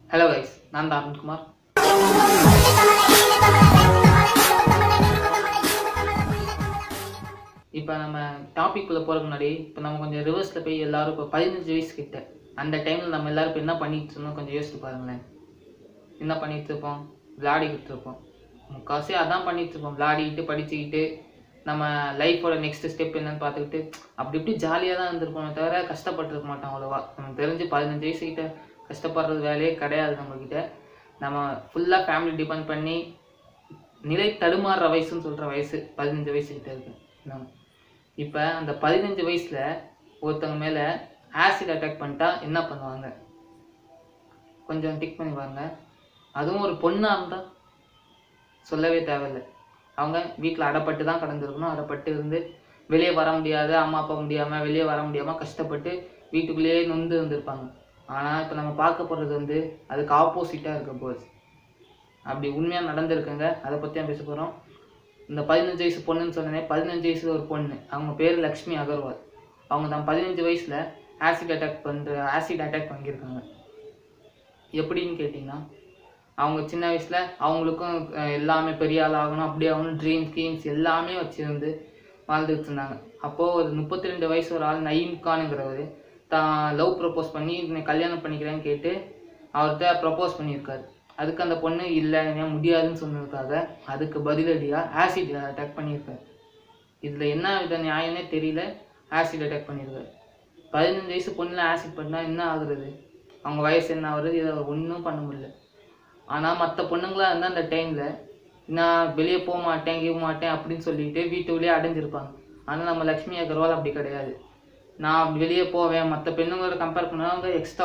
Hello guys, நான் தான் அருண்குமார். இப்போ நம்ம டாபிக்குள்ளே போகிறதுக்கு முன்னாடி இப்போ நம்ம கொஞ்சம் ரிவர்ஸில் போய் எல்லாரும் இப்போ 15 வயசு கிட்ட அந்த டைமில் நம்ம எல்லாரும் இப்போ என்ன பண்ணிட்டு இருந்தோம் கொஞ்சம் யோசிச்சு பாருங்களேன். என்ன பண்ணிட்டு இருப்போம்? விளையாடிக்கிட்டு இருப்போம். முக்கால்வாசி அதான் பண்ணிட்டு இருப்போம். விளையாடிக்கிட்டு படிச்சுக்கிட்டு நம்ம லைஃபோட நெக்ஸ்ட் ஸ்டெப் என்னன்னு பார்த்துக்கிட்டு அப்படி இப்படி ஜாலியாக தான் இருந்திருப்போமே தவிர கஷ்டப்பட்டுருக்க மாட்டோம் அவ்வளோவா. நமக்கு தெரிஞ்சு 15 வயசுக்கிட்ட கஷ்டப்படுறது வேலையே கிடையாது நம்மக்கிட்ட. நம்ம ஃபுல்லாக ஃபேமிலி டிபெண்ட் பண்ணி நிலை தடுமாறுற வயசுன்னு சொல்கிற வயசு 15 வயசுக்கிட்ட இருக்குது நம்ம. இப்போ அந்த 15 வயசில் ஒருத்தவங்க மேலே ஆசிட் அட்டாக் பண்ணிட்டா என்ன பண்ணுவாங்க? கொஞ்சம் டிக் பண்ணி பாருங்க. அதுவும் ஒரு பொண்ணாக இருந்தால் சொல்லவே தேவையில்லை. அவங்க வீட்டில் அடைப்பட்டு தான் கடந்திருக்கணும். அடைப்பட்டு இருந்து வெளியே வர முடியாது, அம்மா அப்பா முடியாமல் வெளியே வர முடியாமல் கஷ்டப்பட்டு வீட்டுக்குள்ளேயே நொந்து இருந்திருப்பாங்க. ஆனால் இப்போ நம்ம பார்க்க போகிறது அதுக்கு ஆப்போசிட்டாக இருக்க போகுது. அப்படி உண்மையாக நடந்திருக்குங்க. அதை பற்றி தான் பேச போகிறோம். இந்த 15 வயசு பொண்ணுன்னு சொன்னேன். 15 வயசில் ஒரு பொண்ணு, அவங்க பேர் லக்ஷ்மி அகர்வால். அவங்க தான் 15 வயசில் ஆசிட் அட்டாக் பண்ணியிருக்காங்க. எப்படின்னு கேட்டிங்கன்னா, அவங்க சின்ன வயசில் அவங்களுக்கும் எல்லாமே பெரிய ஆள் ஆகணும், அப்படி ஆகணும், ட்ரீம்ஸ் எல்லாமே வச்சுருந்து வாழ்ந்துட்டு இருந்தாங்க. அப்போது ஒரு 32 வயசு ஒரு ஆள் நயீம் கானுங்கிறவர் தான் லவ் ப்ரப்போஸ் பண்ணி கல்யாணம் பண்ணிக்கிறேன்னு கேட்டு அவர்கிட்ட ப்ரப்போஸ் பண்ணியிருக்காரு. அதுக்கு அந்த பொண்ணு இல்லை ஏன் முடியாதுன்னு சொன்னதுக்காக அதுக்கு பதிலடியாக ஆசிட் அட்டாக் பண்ணியிருக்காரு. இதில் என்ன வித நியாயம்னே தெரியல. ஆசிட் அட்டாக் பண்ணியிருக்காரு. 15 வயசு பொண்ணில் ஆசிட் பண்ணால் என்ன ஆகுறது? அவங்க வயசு என்ன ஆகுறது? இதை ஒன்றும் பண்ண முடியல. ஆனால் மற்ற பொண்ணுங்களாக இருந்தால் அந்த டைமில் நான் வெளியே போக மாட்டேன் அப்படின்னு சொல்லிட்டு வீட்டுக்குள்ளேயே அடைஞ்சிருப்பாங்க. ஆனால் நம்ம லக்ஷ்மி அகர்வால் அப்படி கிடையாது. நான் வெளியே போவேன், மற்ற பெண்ணுங்களோட கம்பேர் பண்ணால் அவங்க எக்ஸ்ட்ரா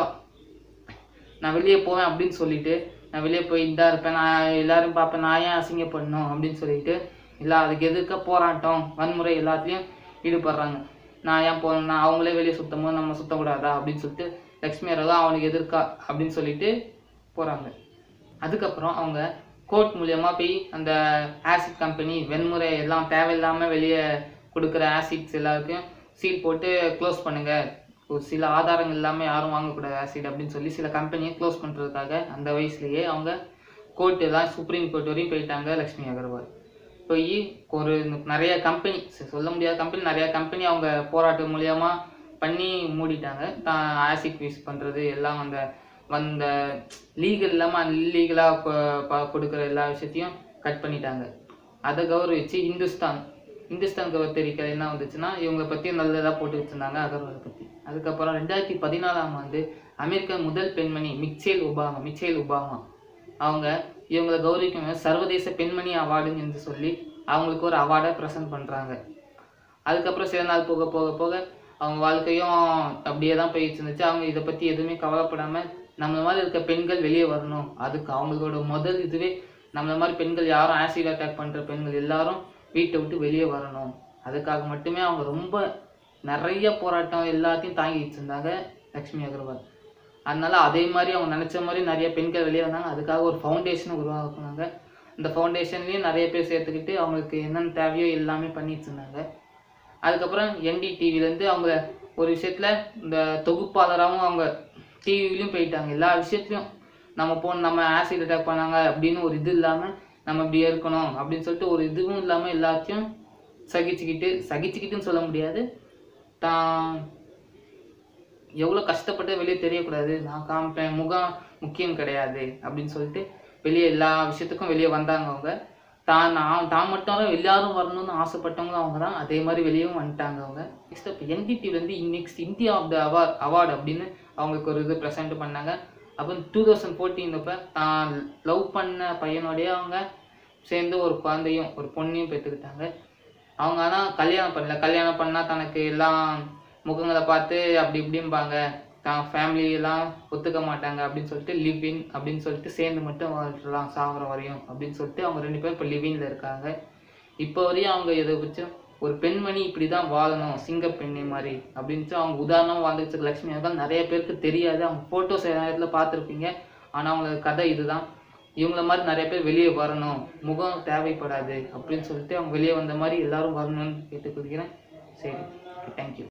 நான் வெளியே போவேன் அப்படின்னு சொல்லிட்டு நான் வெளியே போய் இதாக இருப்பேன், நான் எல்லோரும் பார்ப்பேன், நான் ஏன் அசிங்கப்படணும் அப்படின்னு சொல்லிட்டு அதுக்கு எதிர்க்க போராட்டம் வன்முறை எல்லாத்துலேயும் ஈடுபடுறாங்க. நான் ஏன் போகணும், நான் அவங்களே வெளியே சுத்தம் போது நம்ம சுத்தக்கூடாதா அப்படின்னு சொல்லிட்டு லக்ஷ்மி அகர்வால் அவனுக்கு எதிர்க்கா அப்படின்னு சொல்லிட்டு போகிறாங்க. அதுக்கப்புறம் அவங்க கோர்ட் மூலயமா போய் அந்த ஆசிட் கம்பெனி வன்முறை எல்லாம் தேவையில்லாமல் வெளியே கொடுக்குற ஆசிட்ஸ் எல்லாருக்கும் சீல் போட்டு க்ளோஸ் பண்ணுங்கள், ஒரு சில ஆதாரங்கள் இல்லாமல் யாரும் வாங்கக்கூடாது ஆசிட் அப்படின்னு சொல்லி சில கம்பெனியை க்ளோஸ் பண்ணுறதுக்காக அந்த வயசுலேயே அவங்க கோர்ட் எல்லாம் சுப்ரீம் கோர்ட் வரையும் போயிட்டாங்க. லக்ஷ்மி அகர்வால் போய் ஒரு நிறைய கம்பெனி, சொல்ல முடியாத கம்பெனி, நிறையா கம்பெனி அவங்க போராட்டம் மூலியமாக பண்ணி மூடிட்டாங்க. தான் ஆசிட் யூஸ் பண்ணுறது எல்லாம் வந்த லீகல் இல்லாமல் அன்லீகலாக கொடுக்குற எல்லா விஷயத்தையும் கட் பண்ணிட்டாங்க. அதை கௌரவிச்சு இந்துஸ்தான் கவர்த்தறிக்கை என்ன வந்துச்சுன்னா இவங்களை பற்றி நல்லதாக போட்டு வச்சுருந்தாங்க அகர்வாலை பற்றி. அதுக்கப்புறம் 2014ஆம் ஆண்டு அமெரிக்கா முதல் பெண்மணி மிச்சேல் ஒபாமா அவங்க இவங்களை கௌரவிக்கும் சர்வதேச பெண்மணி அவார்டுன்னு என்று சொல்லி அவங்களுக்கு ஒரு அவார்டை ப்ரெசென்ட் பண்ணுறாங்க. அதுக்கப்புறம் சில நாள் போக போக போக அவங்க வாழ்க்கையும் அப்படியே தான் போயிட்டு இருந்துச்சு. அவங்க இதை பற்றி எதுவுமே கவலைப்படாமல் நம்மள மாதிரி இருக்க பெண்கள் வெளியே வரணும், அதுக்கு அவங்களோட முதல் இதுவே நம்மள மாதிரி பெண்கள் யாரும் ஆசிட் அட்டாக் பண்ணுற பெண்கள் எல்லாரும் வீட்டை விட்டு வெளியே வரணும், அதுக்காக மட்டுமே அவங்க ரொம்ப நிறைய போராட்டம் எல்லாத்தையும் தாங்கிட்டு இருந்தாங்க லக்ஷ்மி அகர்வால். அதனால அதே மாதிரி அவங்க நினச்ச மாதிரி நிறைய பெண்கள் வெளியே வந்தாங்க. அதுக்காக ஒரு ஃபவுண்டேஷனை உருவாக்குனாங்க. இந்த ஃபவுண்டேஷன்லேயும் நிறைய பேர் சேர்த்துக்கிட்டு அவங்களுக்கு என்னென்ன தேவையோ எல்லாமே பண்ணிட்டு இருந்தாங்க. அதுக்கப்புறம் NDTVலேருந்து அவங்க ஒரு விஷயத்தில் இந்த தொகுப்பாளராகவும் அவங்க டிவிலையும் போயிட்டாங்க. எல்லா விஷயத்துலையும் நம்ம ஆசிட் அட்டாக் பண்ணாங்க அப்படின்னு ஒரு இது இல்லாமல் நம்ம இப்படியே இருக்கணும் அப்படின்னு சொல்லிட்டு ஒரு இதுவும் இல்லாமல் எல்லாத்தையும் சகிச்சுக்கிட்டுன்னு சொல்ல முடியாது, தான் எவ்வளோ கஷ்டப்பட்டு வெளியே தெரியக்கூடாது, நான் காமிப்பேன், முகம் முக்கியம் கிடையாது அப்படின்னு சொல்லிட்டு வெளியே எல்லா விஷயத்துக்கும் வெளியே வந்தாங்க. அவங்க தான் மட்டும் எல்லாரும் வரணும்னு ஆசைப்பட்டவங்க அவங்க தான். அதே மாதிரி வெளியவும் வந்துட்டாங்க அவங்க. நெக்ஸ்ட் இப்போ NDTVலேருந்து next India of the award அப்படின்னு அவங்களுக்கு ஒரு இது ப்ரெசென்ட் பண்ணாங்க. அப்புறம் 2014 அப்போ தான் லவ் பண்ண பையனோடைய அவங்க சேர்ந்து ஒரு குழந்தையும் ஒரு பொண்ணையும் பெற்றுக்கிட்டாங்க. அவங்க ஆனால் கல்யாணம் பண்ணால் தனக்கு எல்லாம் முகங்களை பார்த்து அப்படி இப்படிம்பாங்க, தான் ஃபேமிலியெல்லாம் ஒத்துக்க மாட்டாங்க அப்படின்னு சொல்லிட்டு லிவ்-இன் அப்படின்னு சொல்லிட்டு சேர்ந்து மட்டும் வாழ்க்கலாம் சாகிற வரையும் அப்படின்னு சொல்லிட்டு அவங்க 2 பேரும் இப்போ லிவ்-இன்ல இருக்காங்க. இப்போ வரையும் அவங்க எதை வச்சு ஒரு பெண்மணி இப்படி தான் வாழணும், சிங்க பெண்ணை மாதிரி அப்படின்ட்டு அவங்க உதாரணம் வாழ்ந்துச்சு. லக்ஷ்மி அகர்வால் நிறைய பேருக்கு தெரியாது. அவங்க ஃபோட்டோஸ் நேரத்தில் பார்த்துருப்பீங்க. ஆனால் அவங்களோட கதை இதுதான். இவங்கள மாதிரி நிறைய பேர் வெளியே வரணும், முகம் தேவைப்படாது அப்படின்னு சொல்லிட்டு அவங்க வெளியே வந்த மாதிரி எல்லாரும் வரணும்னு கேட்டுக்கொள்கிறேன். சரி, தேங்க்யூ.